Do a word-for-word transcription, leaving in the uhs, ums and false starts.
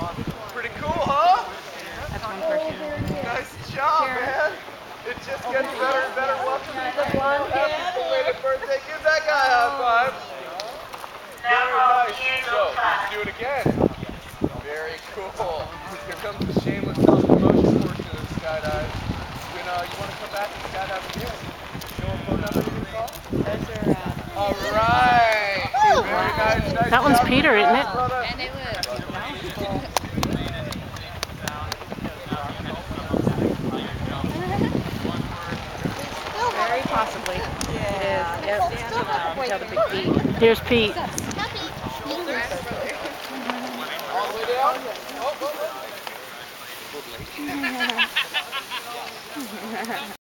Pretty cool, huh? That's one person. Nice job, man. It just gets better and better. Welcome to the blonde kid. Happy belated birthday. Give that guy a high five. Very nice. So, let's do it again. Very cool. Here comes the shameless self-promotion portion of the skydive. When uh, you want to come back and skydive again, you know what phone number you're going to call? Those are, uh... All right. Very nice. Nice That one's job, Peter, isn't it? brother. And it was. Very possibly. Yeah. It is. Yep. Until the big beat. Here's Pete. All the way down. Oh, oh, oh.